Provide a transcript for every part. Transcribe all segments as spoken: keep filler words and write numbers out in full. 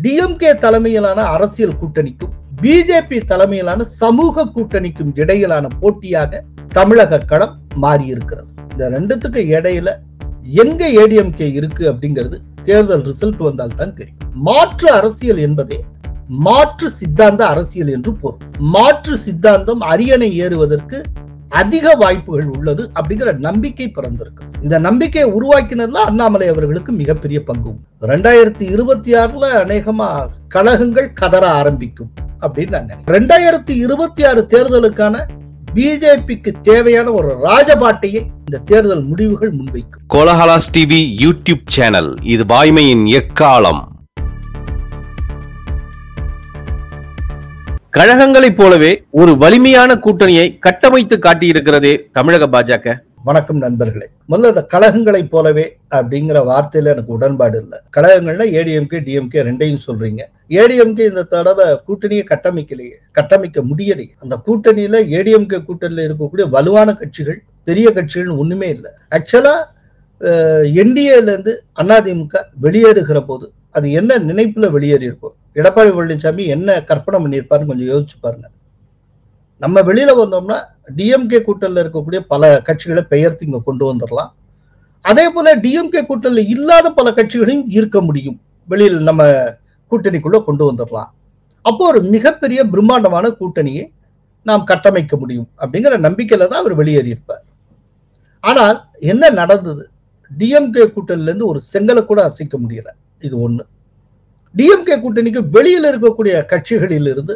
DMK தலைமையிலான அரசியல் கூட்டணிக்கும் BJP தலைமையிலான சமூக கூட்டணிக்கும் இடையிலான போட்டியாக தமிழக களம் மாறி இருக்கிறது. இந்த ரெண்டுத்துக்கு இடையில எங்க ஏடிஎம்கே இருக்கு அப்படிங்கிறது தேர்தல் ரிசல்ட் வந்தால் தான் தெரியும். மாற்று அரசியல் என்பதே மாற்று சித்தாந்த அரசியல் என்று பொருள். மாற்று சித்தாந்தம் அரியணை ஏறுவதற்கு அதிக வாய்ப்புகள் உள்ளது அப்படிங்கிற நம்பிக்கை பிறந்திருக்கு. இந்த நம்பிக்கையை உருவாக்கினதுல அண்ணாமலை அவர்களுக்கு மிகப்பெரிய பங்கு. ரெண்டாயிரத்தி இருபத்தி ஆறுல அநேகமா கழகங்கள் கதற ஆரம்பிக்கும் அப்படின்னு நான் நினைக்கிறேன். ரெண்டாயிரத்தி இருபத்தி ஆறு தேர்தலுக்கான பிஜேபிக்கு தேவையான ஒரு ராஜபாட்டையை இந்த தேர்தல் முடிவுகள் முன்வைக்கும். கோலஹலாஸ் டிவி யூடியூப் சேனல், இது வாய்மையின் எக்காலம். கழகங்களைப் போலவே ஒரு வலிமையான கூட்டணியை கட்டமைத்து காட்டியிருக்கிறதே தமிழக பாஜக. வணக்கம் நண்பர்களே. முதல்ல இந்த கழகங்களைப் போலவே அப்படிங்கிற வார்த்தையில எனக்கு உடன்பாடு இல்லை. கழகங்கள்னா ஏடிஎம்கே டிஎம்கே ரெண்டையும் சொல்றீங்க. ஏடிஎம்கே இந்த தடவை கூட்டணியை கட்டமைக்கலையே, கட்டமைக்க முடியலையே. அந்த கூட்டணியில ஏடிஎம்கே கூட்டணியில இருக்கக்கூடிய வலுவான கட்சிகள், பெரிய கட்சிகள் ஒண்ணுமே இல்லை. ஆக்சுவலா என்டிஏல இருந்து அதிமுக வெளியேறுகிற போது அது என்ன நினைப்புல வெளியேறி இருக்கும்? எடப்பாடி பழனிசாமி என்ன கற்பனை பண்ணியிருப்பாருன்னு கொஞ்சம் யோசிச்சு பாருங்க. நம்ம வெளியில வந்தோம்னா டிஎம்கே கூட்டணியில் இருக்கக்கூடிய பல கட்சிகளை பெயர்த்து இங்க கொண்டு வந்துடலாம். அதே போல டிஎம்கே கூட்டணியில் இல்லாத பல கட்சிகளையும் ஈர்க்க முடியும், வெளியில் நம்ம கூட்டணிக்குள்ள கொண்டு வந்துடலாம். அப்போ ஒரு மிகப்பெரிய பிரம்மாண்டமான கூட்டணியை நாம் கட்டமைக்க முடியும் அப்படிங்கிற நம்பிக்கையில தான் அவர் வெளியேறியிருப்பார். ஆனால் என்ன நடந்தது? டிஎம்கே கூட்டணியில இருந்து ஒரு செங்கலை கூட அசைக்க முடியல. இது ஒண்ணு. டிஎம்கே கூட்டணிக்கு வெளியில் இருக்கக்கூடிய கட்சிகளில் இருந்து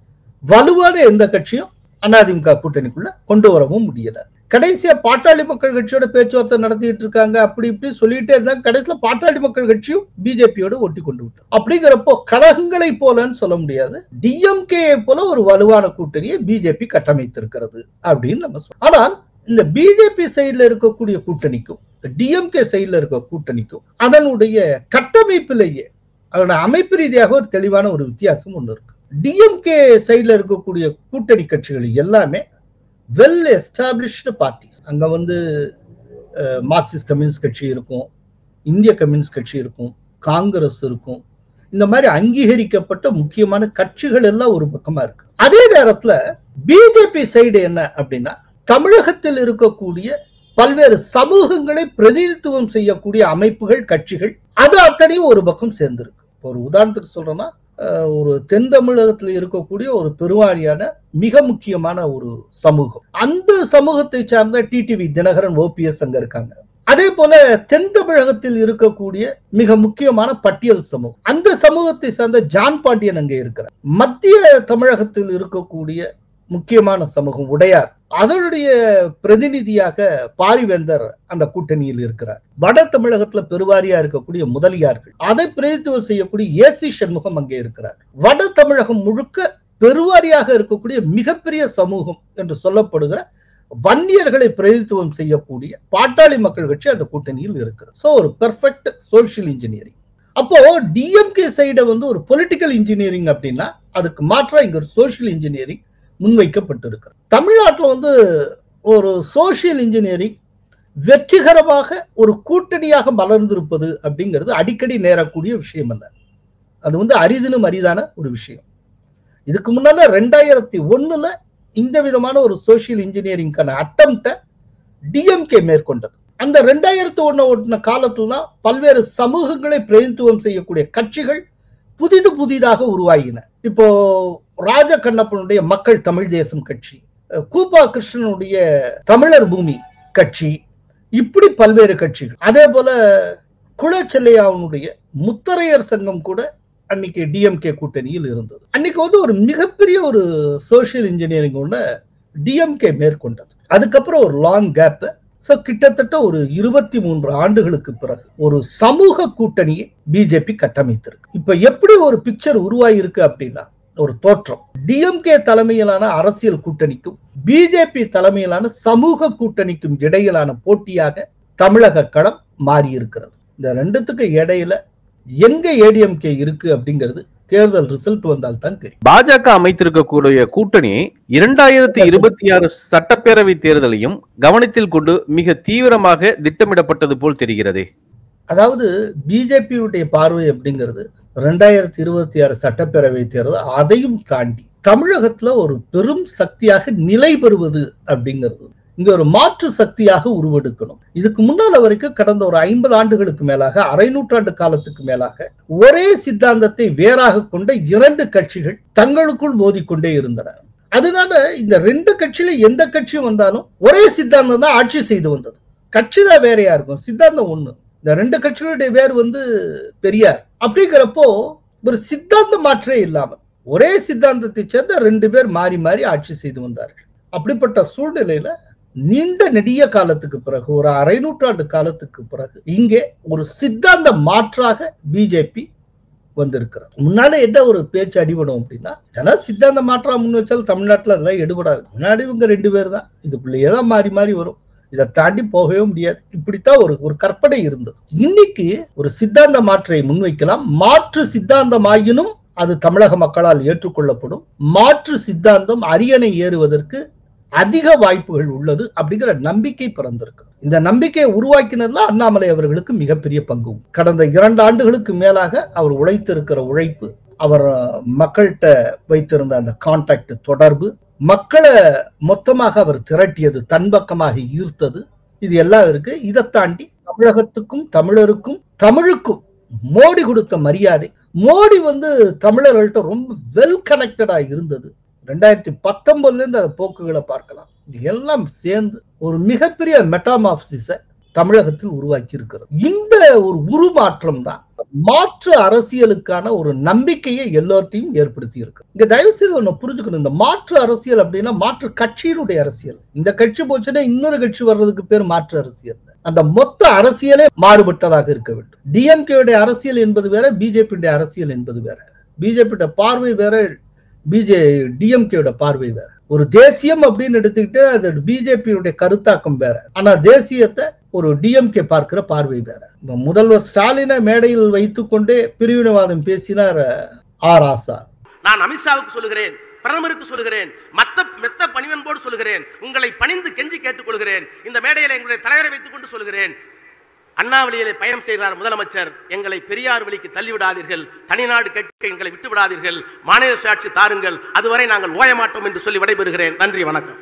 வலுவான எந்த கட்சியும் அதிமுக கூட்டணிக்குள்ள கொண்டு வரவும் முடியல. கடைசியா பாட்டாளி மக்கள் கட்சியோட பேச்சுவார்த்தை நடத்திட்டு இருக்காங்க, அப்படி இப்படி சொல்லிட்டே இருந்தாங்க. கடைசியில பாட்டாளி மக்கள் கட்சியும் பிஜேபியோட ஒட்டி கொண்டு விட்டோம். அப்படிங்கிறப்போ கழகங்களை போலன்னு சொல்ல முடியாது, டிஎம்கே போல ஒரு வலுவான கூட்டணியை பிஜேபி கட்டமைத்திருக்கிறது அப்படின்னு நம்ம சொல்றோம். ஆனால் இந்த பிஜேபி சைட்ல இருக்கக்கூடிய கூட்டணிக்கும் டிஎம்கே சைட்ல இருக்க கூட்டணிக்கும் அதனுடைய கட்டமைப்பிலேயே அதோட அமைப்பு ரீதியாக ஒரு தெளிவான ஒரு வித்தியாசம் ஒண்ணு இருக்கு. டிஎம்கே சைட்ல இருக்கக்கூடிய கூட்டணி கட்சிகள் எல்லாமே வெல் எஸ்டாப்ளிஷ்டு பார்ட்டிஸ். அங்க வந்து மார்க்சிஸ்ட் கம்யூனிஸ்ட் கட்சி இருக்கும், இந்திய கம்யூனிஸ்ட் கட்சி இருக்கும், காங்கிரஸ் இருக்கும். இந்த மாதிரி அங்கீகரிக்கப்பட்ட முக்கியமான கட்சிகள் எல்லாம் ஒரு பக்கமா இருக்கு. அதே நேரத்துல பிஜேபி சைடு என்ன அப்படின்னா, தமிழகத்தில் இருக்கக்கூடிய பல்வேறு சமூகங்களை பிரதிநிதித்துவம் செய்யக்கூடிய அமைப்புகள், கட்சிகள், அது அத்தனையும் ஒரு பக்கம் சேர்ந்திருக்கு. ஒரு உதாரணத்துக்கு சொல்றேன்னா, ஒரு தென் தமிழகத்தில் இருக்கக்கூடிய ஒரு பெருவாரியான மிக முக்கியமான ஒரு சமூகம், அந்த சமூகத்தை சார்ந்த டிடிவி தினகரன், ஓபிஎஸ் அங்க இருக்காங்க. அதே போல தென் தமிழகத்தில் இருக்கக்கூடிய மிக முக்கியமான பட்டியல் சமூகம், அந்த சமூகத்தை சார்ந்த ஜான் பாண்டியன் அங்கே இருக்கிறார். மத்திய தமிழகத்தில் இருக்கக்கூடிய முக்கியமான சமூகம் உடையார், அதனுடைய பிரதிநிதியாக பாரிவேந்தர் அந்த கூட்டணியில் இருக்கிறார். வட தமிழகத்துல பெருவாரியா இருக்கக்கூடிய முதலியார்கள், அதை பிரதிநிதித்துவம் செய்யக்கூடிய ஏசி சண்முகம் அங்கே இருக்கிறார். வட தமிழகம் முழுக்க பெருவாரியாக இருக்கக்கூடிய மிகப்பெரிய சமூகம் என்று சொல்லப்படுகிற வன்னியர்களை பிரதிநிதித்துவம் செய்யக்கூடிய பாட்டாளி மக்கள் கட்சி அந்த கூட்டணியில் இருக்கிறது. சோ ஒரு பெர்ஃபெக்ட் சோசியல் இன்ஜினியரிங். அப்போ டிஎம்கே சைட வந்து ஒரு பொலிட்டிக்கல் இன்ஜினியரிங் அப்படின்னா, அதுக்கு மாற்றா இங்க ஒரு சோசியல் இன்ஜினியரிங் முன்வைக்கப்பட்டிருக்கிறது. தமிழ்நாட்டில் வந்து ஒரு சோசியல் இன்ஜினியரிங் வெற்றிகரமாக ஒரு கூட்டணியாக மலர்ந்திருப்பது அப்படிங்கிறது அடிக்கடி நேரக்கூடிய விஷயம் அல்ல. அது வந்து அரிதினும் அரிதான ஒரு விஷயம். இதுக்கு முன்னால ரெண்டாயிரத்தி ஒண்ணுல இந்த விதமான ஒரு சோசியல் இன்ஜினியரிங்கான அட்டம்ப்ட டிஎம்கே மேற்கொண்டது. அந்த ரெண்டாயிரத்தி ஒண்ணு ஒட்டின காலத்துல தான் பல்வேறு சமூகங்களை பிரதிநிதித்துவம் செய்யக்கூடிய கட்சிகள் புதிது புதிதாக உருவாகின. இப்போ ராஜ கண்ணப்பனுடைய மக்கள் தமிழ் தேசம் கட்சி, கூப்பா கிருஷ்ணனுடைய தமிழர் பூமி கட்சி, இப்படி பல்வேறு கட்சிகள். அதே போல குலச்செல்லையாவுடைய முத்தரையர் சங்கம் கூட அன்னைக்கு டிஎம்கே கூட்டணியில் இருந்தது. அன்னைக்கு வந்து ஒரு மிகப்பெரிய ஒரு சோசியல் இன்ஜினியரிங் ஒண்ணு டிஎம்கே மேற்கொண்டது. அதுக்கப்புறம் ஒரு லாங் கேப். சோ கிட்டத்தட்ட ஒரு இருபத்தி மூன்று ஆண்டுகளுக்கு பிறகு ஒரு சமூக கூட்டணியை பிஜேபி கட்டமைத்திருக்கு. இப்ப எப்படி ஒரு பிக்சர் உருவாயிருக்கு அப்படின்னா, ஒரு தோற்றம் டிஎம்கே தலைமையிலான அரசியல் கூட்டணிக்கும் பிஜேபி தலைமையிலான சமூக கூட்டணிக்கும் இடையிலான போட்டியாக தமிழக களம் மாறி இருக்கிறது. இந்த ரெண்டுத்துக்கு இடையில எங்க ஏடிஎம்கே இருக்கு அப்படிங்கிறது தேர்தல் ரிசல்ட் வந்தால் தான் தெரியும். பாஜக அமைத்திருக்கக்கூடிய கூட்டணி இரண்டாயிரத்தி இருபத்தி ஆறு சட்டப்பேரவை தேர்தலையும் கவனத்தில் கொண்டு மிக தீவிரமாக திட்டமிடப்பட்டது போல் தெரிகிறது. அதாவது பிஜேபியுடைய பார்வை அப்படிங்கிறது ரெண்டாயிரத்தி இருபத்தி ஆறு சட்டப்பேரவை தேர்தல் அதையும் தாண்டி தமிழகத்துல ஒரு பெரும் சக்தியாக நிலை பெறுவது அப்படிங்கிறது இங்க ஒரு மாற்று சக்தியாக உருவெடுக்கணும். இதுக்கு முன்னால வரைக்கும் கடந்த ஒரு ஐம்பது ஆண்டுகளுக்கு மேலாக அரை நூற்றாண்டு காலத்துக்கு மேலாக ஒரே சித்தாந்தத்தை வேறாக கொண்ட இரண்டு கட்சிகள் தங்களுக்குள் மோதிக்கொண்டே இருந்தன. அதனால இந்த ரெண்டு கட்சியில எந்த கட்சியும் வந்தாலும் ஒரே சித்தாந்தம் தான் ஆட்சி செய்து வந்தது. கட்சி தான் வேறையா இருக்கும், சித்தாந்தம் ஒண்ணு. இந்த ரெண்டு கட்சிகளுடைய வேர் வந்து பெரியார். அப்படிங்கிறப்போ ஒரு சித்தாந்த மாற்றே இல்லாமல் ஒரே சித்தாந்தத்தை சேர்ந்த ரெண்டு பேர் மாறி மாறி ஆட்சி செய்து வந்தார்கள். அப்படிப்பட்ட சூழ்நிலையில நீண்ட நெடிய காலத்துக்கு பிறகு ஒரு அரை நூற்றாண்டு காலத்துக்கு பிறகு இங்கே ஒரு சித்தாந்த மாற்றாக பிஜேபி வந்திருக்கிறது. முன்னாலே என்ன ஒரு பேச்சு அடிபடும் அப்படின்னா, இதெல்லாம் சித்தாந்த மாற்றா முன் வச்சாலும் தமிழ்நாட்டுல அதெல்லாம் எடுபடாது. முன்னாடி இவங்க ரெண்டு பேர் தான், இதுக்குள்ளேயே தான் மாறி மாறி வரும், இதை தாண்டி போகவே முடியாது. இப்படித்தான் ஒரு ஒரு கற்பனை இருந்தது. இன்னைக்கு ஒரு சித்தாந்த மாற்றை முன்வைக்கலாம். மாற்று சித்தாந்தமாயினும் அது தமிழக மக்களால் ஏற்றுக்கொள்ளப்படும். மாற்று சித்தாந்தம் அரியணை ஏறுவதற்கு அதிக வாய்ப்புகள் உள்ளது அப்படிங்கிற நம்பிக்கை பிறந்திருக்கு. இந்த நம்பிக்கையை உருவாக்கினதுல அண்ணாமலை அவர்களுக்கு மிகப்பெரிய பங்கு. கடந்த இரண்டு ஆண்டுகளுக்கு மேலாக அவர் உழைத்திருக்கிற உழைப்பு, அவர் மக்கள்கிட்ட வைத்திருந்த அந்த கான்டாக்ட் தொடர்பு, மக்களை மொத்தமாக அவர் திரட்டியது, தன்பக்கமாக ஈர்த்தது, இது எல்லாம் இருக்கு. இதை தாண்டி தமிழகத்துக்கும் தமிழருக்கும் தமிழுக்கும் மோடி கொடுத்த மரியாதை, மோடி வந்து தமிழர்கள்ட்ட ரொம்ப வெல் கனெக்டடா இருந்தது. ரெண்டாயிரத்தி பத்தொன்பதுல இருந்து அந்த போக்குகளை பார்க்கலாம். இது எல்லாம் சேர்ந்து ஒரு மிகப்பெரிய மெட்டாமார்பிசிஸை தமிழகத்தில் உருவாக்கி இருக்கிறது. இந்த ஒரு உருமாற்றம் தான் மாற்று அரசியலுக்கான ஒரு நம்பிக்கையை எல்லாத்தையும் ஏற்படுத்தி இருக்கு. இங்க தயவு செய்து ஒண்ணு புரிஞ்சுக்கணும், இந்த மாற்று அரசியல் அப்படின்னா மாற்று கட்சியினுடைய அரசியல். இந்த கட்சி போச்சுன்னா இன்னொரு கட்சி வர்றதுக்கு பேர் மாற்று அரசியல். அந்த மொத்த அரசியலே மாறுபட்டதாக இருக்க வேண்டும். டிஎம்கே அரசியல் என்பது வேற, பிஜேபி அரசியல் என்பது வேற. பிஜேபி பார்வை வேற, பிஜே டிஎம்கேயோட பார்வை வேற. ஒரு தேசியம் அப்படின்னு எடுத்துக்கிட்டு அது பிஜேபியுடைய கருத்தாக்கம் வேற. ஆனா தேசியத்தை ஒரு டிஎம்கே பார்க்கிற பார்வை வேற. முதல்வர் ஸ்டாலினை மேடையில் வைத்துக் கொண்டே பிரிவினைவாதம் பேசினார் ஆர் ஆசா. நான் அமித்ஷாவுக்கு சொல்லுகிறேன், பிரதமருக்கு சொல்லுகிறேன், மத்த மெத்த பணிவன்போடு சொல்லுகிறேன், உங்களை பணிந்து கெஞ்சி கேட்டுக் கொள்கிறேன், இந்த மேடையில் எங்களுடைய தலைவரை வைத்துக் கொண்டு சொல்லுகிறேன், அண்ணாவளியிலே பயணம் செய்கிறார் முதலமைச்சர், எங்களை பெரியார் வழிக்கு தள்ளிவிடாதீர்கள், தனிநாடு கேட்க எங்களை விட்டு விடாதீர்கள், மாநில சுயாட்சி தாருங்கள், அதுவரை நாங்கள் ஓய மாட்டோம் என்று சொல்லி விடைபெறுகிறேன். நன்றி, வணக்கம்.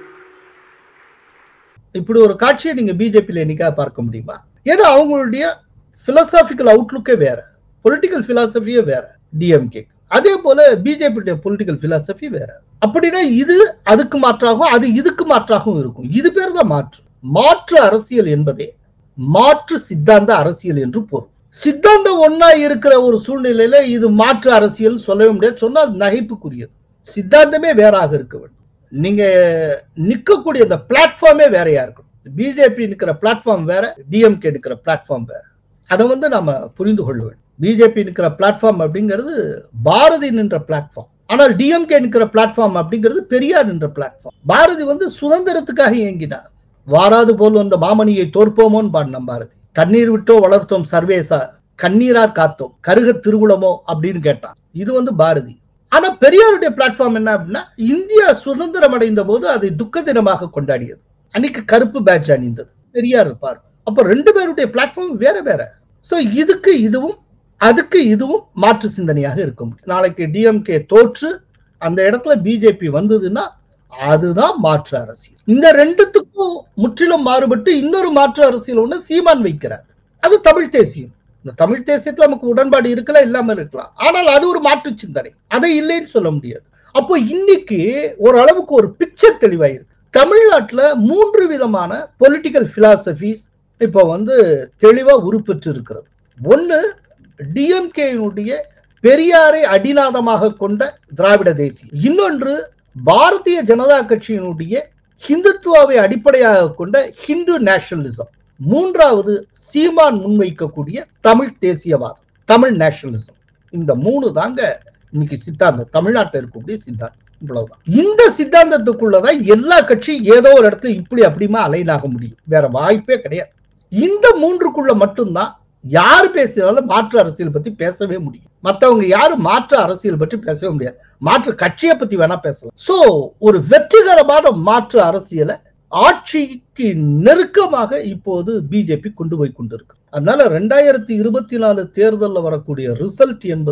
இப்படி ஒரு காட்சியை நீங்க பிஜேபியில என்னைக்கா பார்க்க முடியுமா? ஏன்னா அவங்களுடைய பிலாசபிக்கல் அவுட்லுக்கே வேற, பொலிட்டிக்கல் பிலாசபியே வேற டிஎம்கே. அதே போல பிஜேபி பொலிட்டிக்கல் பிலாசபி வேற. அப்படின்னா இது அதுக்கு மாற்றாகவும் அது இதுக்கு மாற்றாகவும் இருக்கும். இது பேர் தான் மாற்று. மாற்று அரசியல் என்பதே மாற்று சித்தாந்த அரசியல் என்று பொருள். சித்தாந்தம் ஒன்னா இருக்கிற ஒரு சூழ்நிலையில இது மாற்று அரசியல் சொல்லவே முடியாது. சொன்னால் நகைப்புக்குரியது. சித்தாந்தமே வேறாக இருக்க வேண்டும். நீங்க நிக்கக்கூடிய அந்த பிளாட்ஃபார்மே வேறையா இருக்கும். பிஜேபி நிக்கிற பிளாட்ஃபார்ம் வேற, டிஎம்கே நிக்கிற பிளாட்ஃபார்ம் வேற. அதை வந்து நம்ம புரிந்து கொள்ள வேண்டும். பிஜேபி நிக்கிற பிளாட்ஃபார்ம் அப்படிங்கிறது பாரதி நின்ற பிளாட்ஃபார்ம். ஆனால் டிஎம்கே நிக்கிற பிளாட்ஃபார்ம் அப்படிங்கிறது பெரியார் நின்ற பிளாட்ஃபார்ம். பாரதி வந்து சுதந்திரத்துக்காக இயங்கினார். வாராது போல் வந்த மாமணியை தோற்போமோன்னு பாடின பாரதி. தண்ணீர் விட்டோ வளர்த்தோம் சர்வேசா, கண்ணீரார் காத்தோம், கருக திருகுளமோ அப்படின்னு கேட்டான். இது வந்து பாரதி. ஆனா பெரியாருடைய பிளாட்ஃபார்ம் என்ன அப்படின்னா, இந்தியா சுதந்திரம் அடைந்த போது அதை துக்க தினமாக கொண்டாடியது. அன்னைக்கு கருப்பு பேட்ச் அணிந்தது பெரியார் இருப்பார். அப்ப ரெண்டு பேருடைய பிளாட்ஃபார்ம் வேற வேற. சோ இதுக்கு இதுவும் அதுக்கு இதுவும் மாற்று சிந்தனையாக இருக்க முடியும். நாளைக்கு டிஎம்கே தோற்று அந்த இடத்துல பிஜேபி வந்ததுன்னா அதுதான் மாற்று அரசியல். இந்த ரெண்டுத்துக்கும் முற்றிலும் மாறுபட்டு இன்னொரு மாற்று அரசியல் ஒண்ணு சீமான் வைக்கிறார். அது தமிழ் தேசியம். இந்த தமிழ் தேசியத்துல நமக்கு உடன்பாடு இருக்கலாம், இல்லாம இருக்கலாம். ஆனால் அது ஒரு மாற்று சிந்தனை, அதை இல்லைன்னு சொல்ல முடியாது. அப்போ இன்னைக்கு ஓரளவுக்கு ஒரு பிக்சர் தெளிவாயிருக்கு. தமிழ்நாட்டுல மூன்று விதமான பொலிட்டிக்கல் பிலாசபிஸ் இப்ப வந்து தெளிவா உருப்பெற்று இருக்கிறது. ஒன்னு டிஎம்கேனுடைய பெரியாரை அடிநாதமாக கொண்ட திராவிட தேசியம். இன்னொன்று பாரதிய ஜனதா கட்சியினுடைய ஹிந்துத்துவாவை அடிப்படையாக கொண்ட ஹிந்து நேஷனலிசம். மூன்றாவது சீமான் முன்வைக்கக்கூடிய தமிழ் தேசியவாதம், தமிழ் நேஷனலிசம். இந்த மூணு தாங்க இன்னைக்கு சித்தாந்தம், தமிழ்நாட்டில் இருக்கக்கூடிய சித்தாந்தம். இவ்வளவுதான். இந்த சித்தாந்தத்துக்குள்ளதான் எல்லா கட்சியும் ஏதோ ஒரு இடத்துல இப்படி அப்படிமா அலைன் ஆக முடியும். வேற வாய்ப்பே கிடையாது. இந்த மூன்றுக்குள்ள மட்டும்தான் யாரு பேசினாலும் மாற்று அரசியல் பத்தி பேசவே முடியும். மற்றவங்க யாரும் மாற்று அரசியல் பற்றி பேசவே முடியாது. மாற்று கட்சியை பத்தி வேணா பேசலாம். சோ ஒரு வெற்றிகரமான மாற்று அரசியலை ஆட்சிக்கு நெருக்கமாக இப்போது பிஜேபி கொண்டு போய் கொண்டிருக்கு. அதனால ரெண்டாயிரத்தி இருபத்தி நாலு தேர்தலில் வரக்கூடிய ரிசல்ட் என்பது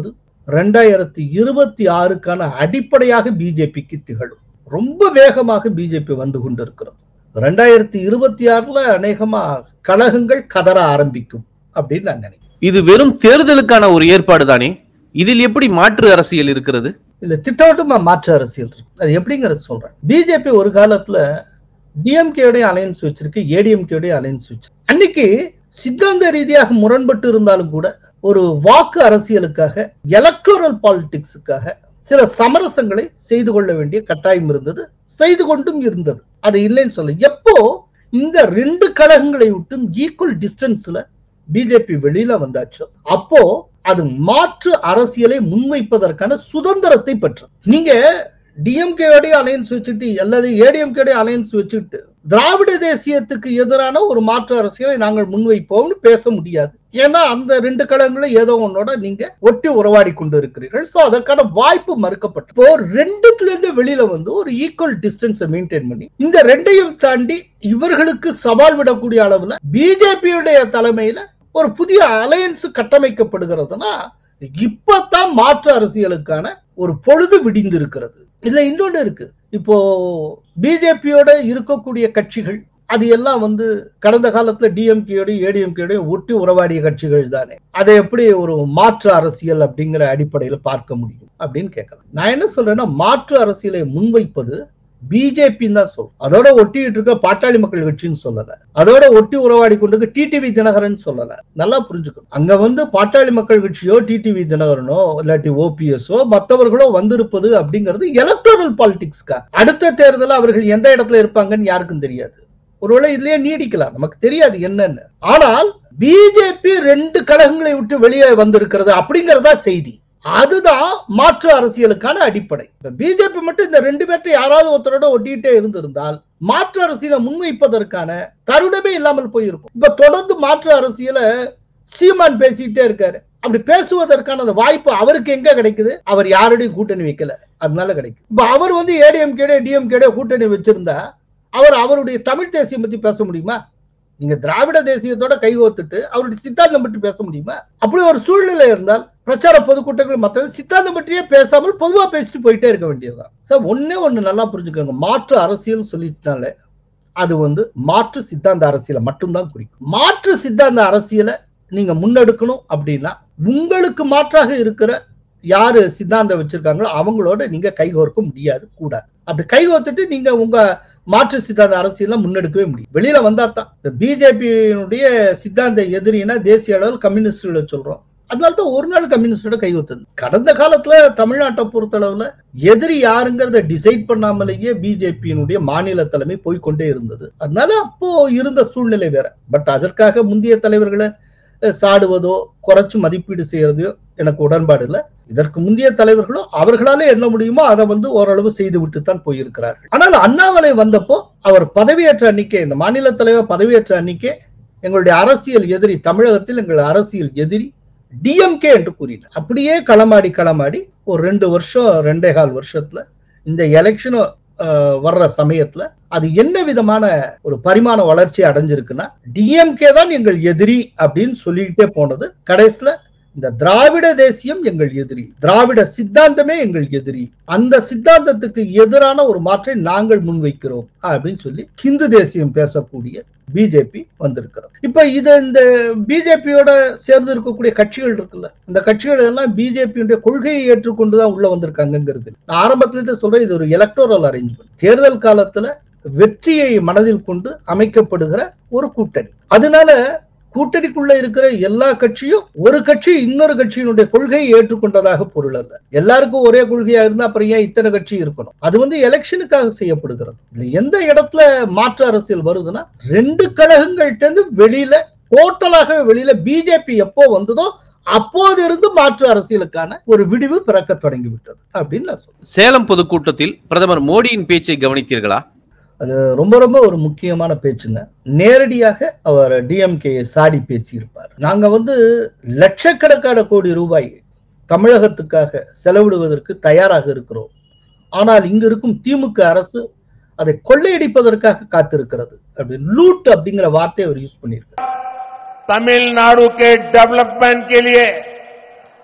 ரெண்டாயிரத்தி இருபத்தி ஆறுக்கான அடிப்படையாக பிஜேபிக்கு திகழும். ரொம்ப வேகமாக பிஜேபி வந்து கொண்டிருக்கிறது. ரெண்டாயிரத்தி இருபத்தி ஆறுல அநேகமா கழகங்கள் கதற ஆரம்பிக்கும் அப்படின்னு நான் நினைக்கிறேன். இது வெறும் தேர்தலுக்கான ஒரு ஏற்பாடு தானே, இதில் எப்படி மாற்று அரசியல் இருக்கிறது? இல்ல, திட்டவட்டமா மாற்று அரசியல் இருக்கு. அது எப்படிங்கிறது சொல்றேன். பிஜேபி ஒரு காலத்துல டிஎம்கேடைய அலையன்ஸ் வச்சிருக்கு, ஏடிஎம்கேடைய அலையன்ஸ் வச்சிருக்கு. அன்னைக்கு சித்தாந்த ரீதியாக முரண்பட்டு இருந்தாலும் கூட ஒரு வாக்கு அரசியலுக்காக, எலக்டோரல் பாலிடிக்ஸுக்காக சில சமரசங்களை செய்து கொள்ள வேண்டிய கட்டாயம் இருந்தது, செய்து கொண்டும் இருந்தது. அது இல்லைன்னு சொல்ல. எப்போ இந்த ரெண்டு கழகங்களை விட்டும் ஈக்குவல் டிஸ்டன்ஸ்ல பிஜேபி வெளியில வந்தாச்சோ அப்போ அது மாற்று அரசியலை முன்வைப்பதற்கான சுதந்திரத்தை பெற்றது. நீங்க டிஎம்கேடைய அலையன்ஸ் வச்சுட்டு அல்லது ஏடிஎம்கேடைய அலையன்ஸ் வச்சுட்டு திராவிட தேசியத்துக்கு எதிரான ஒரு மாற்று அரசியலை நாங்கள் முன்வைப்போம்னு பேச முடியாது. ஏன்னா அந்த ரெண்டு கழகங்களும் ஏதோ ஒன்னோட நீங்க ஒட்டி உறவாடி கொண்டு இருக்கிறீர்கள். சோ அதற்கான வாய்ப்பு மறுக்கப்பட்டு இப்போ ரெண்டுத்துல இருந்து வெளியில வந்து ஒரு ஈக்குவல் டிஸ்டன்ஸை மெயின்டைன் பண்ணி இந்த ரெண்டையும் தாண்டி இவர்களுக்கு சவால் விடக்கூடிய அளவுல பிஜேபியுடைய தலைமையில ஒரு புதிய அலையன்ஸ் கட்டமைக்கப்படுகிறதுனா இப்பதான் மாற்று அரசியலுக்கான ஒரு பொழுது விடிந்து இருக்கிறது. இதுல இன்னொன்று இருக்கு. இப்போ பிஜேபியோட இருக்கக்கூடிய கட்சிகள் அது எல்லாம் வந்து கடந்த காலத்துல டிஎம்கேயோட ஏடிஎம்கேயோட ஒட்டி உறவாடிய கட்சிகள் தானே. அதை எப்படி ஒரு மாற்று அரசியல் அப்படிங்கிற அடிப்படையில பார்க்க முடியும் அப்படின்னு கேட்கலாம். நான் என்ன சொல்றேன்னா, மாற்று அரசியலை முன்வைப்பது பிஜேபி தான் சொல்லும். அதோட ஒட்டிட்டு இருக்க பாட்டாளி மக்கள் கட்சின்னு சொல்லல, அதோட ஒட்டி உறவாடி கொண்டு டிடிவி தினகரன் சொல்லல. நல்லா புரிஞ்சுக்கணும். அங்க வந்து பாட்டாளி மக்கள் கட்சியோ டிடிவி தினகரனோ இல்லாட்டி ஓபிஎஸ்ஓ மற்றவர்களோ வந்திருப்பது அப்படிங்கிறது எலக்டோரல் பாலிடிக்ஸ்க்கா. அடுத்த தேர்தலில் அவர்கள் எந்த இடத்துல இருப்பாங்கன்னு யாருக்கும் தெரியாது. ஒருவேளை இதுலயே நீடிக்கலாம், நமக்கு தெரியாது என்னன்னு. ஆனால் பிஜேபி ரெண்டு கழகங்களை விட்டு வெளியே வந்திருக்கிறது அப்படிங்கறதா செய்தி. அதுதான் மாற்று அரசியலுக்கான அடிப்படை. பிஜேபி மட்டும் இந்த ரெண்டு பேர்ட்ட யாராவது ஒருத்தரோட ஒட்டிட்டே இருந்திருந்தால் மாற்று அரசியலை முன்வைப்பதற்கான தருணமே இல்லாமல் போயிருக்கும். இப்ப தொடர்ந்து மாற்று அரசியலை சீமான் பேசிட்டே இருக்காரு. அப்படி பேசுவதற்கான அந்த வாய்ப்பு அவருக்கு எங்க கிடைக்குது? அவர் யாருடையும் கூட்டணி வைக்கல, அதனால கிடைக்குது. இப்ப அவர் வந்து ஏடிஎம்கே டிஎம்கே கூட்டணி வச்சிருந்தா அவர் அவருடைய தமிழ் தேசியம் பத்தி பேச முடியுமா? நீங்க திராவிட தேசியத்தோட கைகோத்துட்டு அவருடைய சித்தாந்தம் பற்றி பேச முடியுமா? அப்படி ஒரு சூழ்நிலை இருந்தால் பிரச்சார பொதுக்கூட்டங்கள் மற்ற சித்தாந்தம் பற்றியே பேசாமல் பொதுவா பேசிட்டு போயிட்டே இருக்க வேண்டியதுதான். சார், ஒன்னே ஒண்ணு நல்லா புரிஞ்சுக்கோங்க. மாற்று அரசியல் சொல்லிட்டாலே அது வந்து மாற்று சித்தாந்த அரசியலை மட்டும்தான் குறிக்கும். மாற்று சித்தாந்த அரசியலை நீங்க முன்னெடுக்கணும் அப்படின்னா உங்களுக்கு மாற்றாக இருக்கிற யாரு சித்தாந்தம் வச்சிருக்காங்களோ அவங்களோட நீங்க கைகோர்க்க முடியாது கூட. அப்படி கைகோத்துட்டு நீங்க உங்க மாற்று சித்தாந்த அரசியல முன்னெடுக்கவே முடியும். வெளியில வந்தா தான். இந்த பிஜேபியினுடைய சித்தாந்த எதிரினா தேசிய அளவில் கம்யூனிஸ்டுகளை சொல்றோம். அதனால்தான் ஒரு நாள் கம்யூனிஸ்டோட கைவத்தது. கடந்த காலத்துல தமிழ்நாட்டை பொறுத்தளவுல எதிரி யாருங்கிறத டிசைட் பண்ணாமலேயே பிஜேபியினுடைய மாநில தலைமை போய்கொண்டே இருந்தது. அதனால அப்போ இருந்த சூழ்நிலை வேற. பட் அதற்காக முந்தைய தலைவர்களை சாடுவதோ குறைச்சு மதிப்பீடு செய்யறதோ எனக்கு உடன்பாடு இல்லை. இதற்கு முந்தைய தலைவர்களும் அவர்களாலே என்ன முடியுமோ அதை வந்து ஓரளவு செய்து விட்டு தான் போயிருக்கிறார்கள். ஆனால் அண்ணாமலை வந்தப்போ அவர் பதவியேற்ற அன்னைக்கே, இந்த மாநில தலைவர் பதவியேற்ற அன்னைக்கே எங்களுடைய அரசியல் எதிரி, தமிழகத்தில் எங்கள் அரசியல் எதிரி டிஎம்கே என்று கூறினார். அப்படியே களமாடி களமாடி ஒரு ரெண்டு வருஷம் ரெண்டே கால் வருஷத்துல இந்த எலெக்ஷன் வர்ற சமயத்துல அது என்ன விதமான ஒரு பரிமாண வளர்ச்சி அடைஞ்சிருக்குன்னா, டிஎம்கே தான் எங்கள் எதிரி அப்படின்னு சொல்லிக்கிட்டே போனது கடைசியில இந்த திராவிட தேசியம் எங்கள் எதிரி, திராவிட சித்தாந்தமே எங்கள் எதிரி, அந்த சித்தாந்தத்துக்கு எதிரான ஒரு மாற்றை நாங்கள் முன்வைக்கிறோம் அப்படின்னு சொல்லி ஹிந்து தேசியம் பேசக்கூடிய பிஜேபி வந்திருக்கிறோம். இப்ப இது இந்த பிஜேபியோட சேர்ந்து இருக்கக்கூடிய கட்சிகள் இருக்குல்ல, இந்த கட்சிகள் எல்லாம் பிஜேபியுடைய கொள்கையை ஏற்றுக்கொண்டுதான் உள்ள வந்திருக்காங்கிறது. நான் ஆரம்பத்திலே சொல்றேன், இது ஒரு எலக்டோரல் அரேஞ்ச்மெண்ட். தேர்தல் காலத்துல வெற்றியை மனதில் கொண்டு அமைக்கப்படுகிற ஒரு கூட்டணி. அதனால கூட்டணிக்குள்ள இருக்கிற எல்லா கட்சியும் ஒரு கட்சி இன்னொரு கட்சியினுடைய கொள்கையை ஏற்றுக்கொண்டதாக பொருள் அல்ல. எல்லாருக்கும் ஒரே கொள்கையா இருந்தா அப்புறம் ஏன் இத்தனை கட்சி இருக்கணும்? அது வந்து எலெக்ஷனுக்காக செய்யப்படுகிறது. இது எந்த இடத்துல மாற்று அரசியல் வருதுன்னா, ரெண்டு கழகங்கள்ட்ட இருந்து வெளியில டோட்டலாக வெளியில பிஜேபி எப்போ வந்ததோ அப்போது இருந்து மாற்று அரசியலுக்கான ஒரு விடிவு பிறக்க தொடங்கிவிட்டது அப்படின்னு நான் சொல்றேன். சேலம் பொதுக்கூட்டத்தில் பிரதமர் மோடியின் பேச்சை கவனித்தீர்களா? அது ரொம்ப ரொம்ப ஒரு முக்கியமான பேச்சுங்க. நேரடியாக அவர் டிஎம்கே சாடி பேசியிருப்பார். நாங்க வந்து லட்சக்கணக்கான கோடி ரூபாய் தமிழகத்துக்காக செலவிடுவதற்கு தயாராக இருக்கிறோம், ஆனால் இங்க இருக்கும் திமுக அரசு அதை கொள்ளையடிப்பதற்காக காத்திருக்கிறது அப்படின்னு லூட் அப்படிங்கிற வார்த்தையை அவர் யூஸ் பண்ணியிருக்கார். तमिलनाडु के डेवलपमेंट के लिए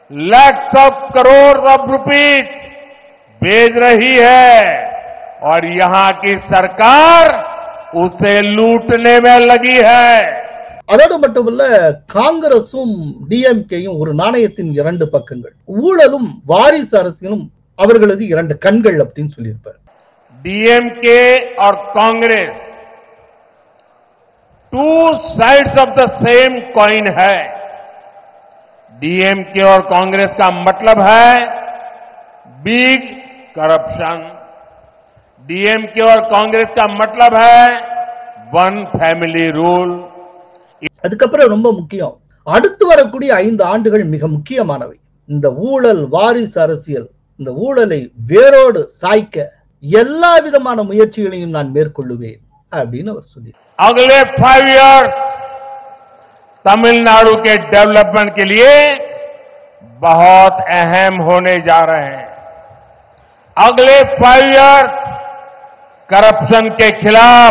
lakhs of crores of rupees भेज रही है और यहां की सरकार उसे लूटने में लगी है. அதோடு மட்டுமல்ல, காங்கிரசும் டிஎம்கேயும் ஒரு நாணயத்தின் இரண்டு பக்கங்கள். ஊழலும் வாரிசு அரசியலும் அவர்களது இரண்டு கண்கள் அப்படின்னு சொல்லியிருப்பார். डीएमके और Congress two sides of the same coin है. डीएमके और कांग्रेस का मतलब है बिग करप्शन. डीएमके और कांग्रेस का मतलब है वन फैमिली रूल. அதுக்கப்புறம் ரொம்ப முக்கியம், அடுத்து வரக்கூடிய ஐந்து ஆண்டுகள் மிக முக்கியமானவை. இந்த ஊழல் வாரிசு அரசியல், இந்த ஊழலை வேரோடு சாய்க்க எல்லா விதமான முயற்சிகளையும் நான் மேற்கொள்ளுவேன் அப்படின்னு அவர் சொல்லி. अगले फाइव इयर्स तमिलनाडु के डेवलपमेंट के लिए बहुत अहम होने जा रहे हैं. अगले फाइव इयर्स करप्शन के खिलाफ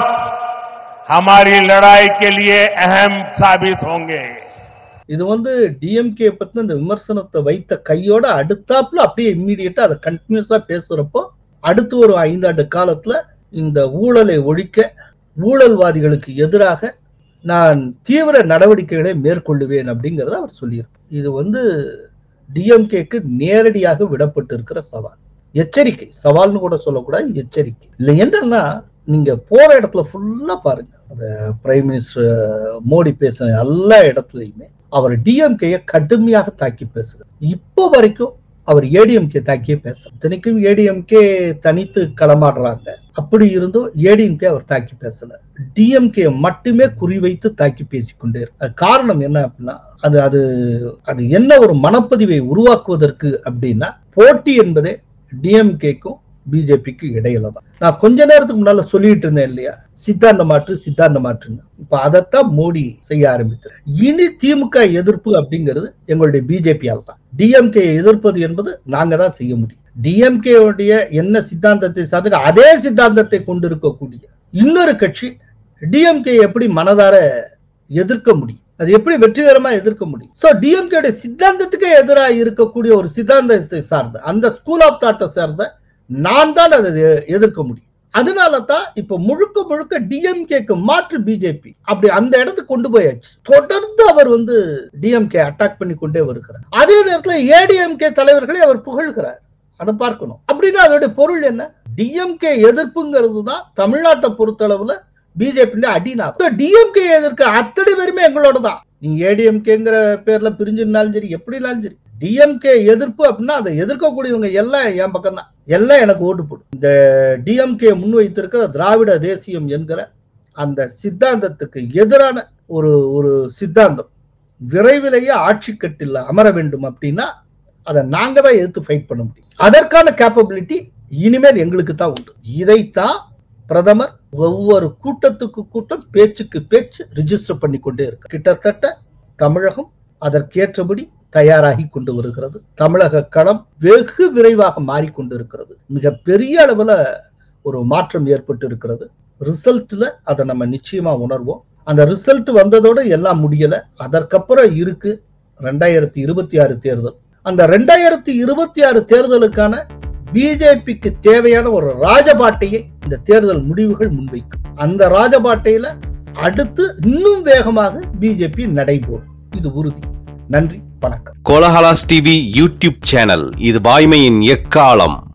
हमारी लड़ाई के लिए अहम साबित होंगे. இது வந்து டிஎம்கே பத்தி இந்த விமர்சனத்தை வைத்த கையோட அடுத்தாப்புல அப்படியே இம்மீடியட்டா அதை கண்டினியூஸா பேசுறப்போ, அடுத்து ஒரு ஐந்தாண்டு காலத்துல இந்த ஊழலை ஒழிக்க, ஊழல்வாதிகளுக்கு எதிராக நான் தீவிர நடவடிக்கைகளை மேற்கொள்ளுவேன் அப்படிங்கறத அவர் சொல்லியிருப்பார். இது வந்து டிஎம்கேக்கு நேரடியாக விடப்பட்டு இருக்கிற சவால், எச்சரிக்கை. சவால்னு கூட சொல்லக்கூடாது, எச்சரிக்கை. இல்லை என்னன்னா, நீங்க போற இடத்துல ஃபுல்லா பாருங்க, அந்த பிரைம் மினிஸ்டர் மோடி பேசுற எல்லா இடத்துலயுமே அவர் டிஎம்கே கடுமையாக தாக்கி பேசுகிறார். இப்போ வரைக்கும் அவர் ஏடிஎம்கே தாக்கியே பேச, இத்தனைக்கும் ஏடிஎம்கே தனித்து களமாடுறாங்க. அப்படி இருந்தும் ஏடிஎம்கே அவர் தாக்கி பேசல, டிஎம்கே மட்டுமே குறிவைத்து தாக்கி பேசிக்கொண்டே இருக்கு. காரணம் என்ன அப்படின்னா, அது அது அது என்ன ஒரு மனப்பதிவை உருவாக்குவதற்கு அப்படின்னா, போட்டி என்பதே டிஎம்கேக்கும் பிஜேபிக்கு இடையில தான். நான் கொஞ்ச நேரத்துக்கு முன்னால சொல்லிட்டு இருந்தேன் இல்லையா, சித்தாந்த மாற்று சித்தாந்த மாற்றுன்னு. இப்ப அதைத்தான் மோடி செய்ய ஆரம்பித்தார். இனி திமுக எதிர்ப்பு அப்படிங்கிறது எங்களுடைய பிஜேபியால் தான். டிஎம்கே எதிர்ப்பது என்பது நாங்க தான் செய்ய முடியும். டிஎம்கே உடைய என்ன சித்தாந்தத்தை சார்ந்த அதே சித்தாந்தத்தை கொண்டிருக்கக்கூடிய இன்னொரு கட்சி டிஎம்கே எப்படி மனதார எதிர்க்க முடியும், அது எப்படி வெற்றிகரமா எதிர்க்க முடியும்? சோ டிஎம்கே சித்தாந்தத்துக்கே எதிராக இருக்கக்கூடிய ஒரு சித்தாந்தத்தை சார்ந்த அந்த ஸ்கூல் ஆஃப் தாட்டை சார்ந்த நான் தான் அதை எதிர்க்க முடியும். அதனால தான் இப்ப முழுக்க முழுக்க டிஎம்கேக்கு மாற்று பிஜேபி அப்படி அந்த இடத்துக்கு கொண்டு போயாச்சு. தொடர்ந்து அவர் வந்து டிஎம்கே அட்டாக் பண்ணி கொண்டே வருகிறார். அதே நேரத்தில் ஏடிஎம்கே தலைவர்களை அவர் புகழ்கிறார். அதை பார்க்கணும். அப்படின்னா அதோட பொருள் என்ன? டிஎம்கே எதிர்ப்புங்கிறது தான் தமிழ்நாட்டை பொறுத்தளவுல பிஜேபி அடினா. டிஎம்கே எதிர்க்க அத்தனை பேருமே எங்களோட தான். நீங்க ஏடிஎம்கேங்கிற பேர்ல பிரிஞ்சிருந்தாலும் சரி, எப்படினாலும் சரி, டிஎம்கே எதிர்ப்பு அப்படின்னா அதை எதிர்க்கக்கூடியவங்க எல்லாம் என் பக்கம் தான், எல்லாம் எனக்கு ஓட்டு போடும். இந்த டிஎம்கே முன்வைத்திருக்கிற திராவிட தேசியம் என்கிற அந்த சித்தாந்தத்துக்கு எதிரான ஒரு ஒரு சித்தாந்தம் விரைவிலேயே ஆட்சி கட்டில் அமர வேண்டும் அப்படின்னா அதை நாங்க தான் எதிர்த்து ஃபைட் பண்ண முடியும். அதற்கான கேப்பபிலிட்டி இனிமேல் எங்களுக்கு தான் உண்டு. இதைத்தான் பிரதமர் ஒவ்வொரு கூட்டத்துக்கு கூட்டம் பேச்சுக்கு பேச்சு ரிஜிஸ்டர் பண்ணி கொண்டே இருக்கு. கிட்டத்தட்ட தமிழகம் அதற்கேற்றபடி தயாராகி கொண்டு வருகிறது. தமிழக களம் வெகு விரைவாக மாறிக்கொண்டிருக்கிறது. மிக பெரிய அளவுல ஒரு மாற்றம் ஏற்பட்டு இருக்கிறது. ரிசல்ட்ல அதை நம்ம நிச்சயமா உணர்வோம். அந்த ரிசல்ட் வந்ததோட எல்லாம் முடியல. அதற்கப்புறம் இருக்கு ரெண்டாயிரத்தி இருபத்தி ஆறு தேர்தல். அந்த ரெண்டாயிரத்தி இருபத்தி ஆறு தேர்தலுக்கான பிஜேபிக்கு தேவையான ஒரு ராஜபாட்டையை இந்த தேர்தல் முடிவுகள் முன்வைக்கும். அந்த ராஜபாட்டையில அடுத்து இன்னும் வேகமாக பிஜேபி நடைபோடும், இது உறுதி. நன்றி, வணக்கம். கோலஹலாஸ் டிவி யூடியூப் சேனல், இது வாய்மையின் எக்காலம்.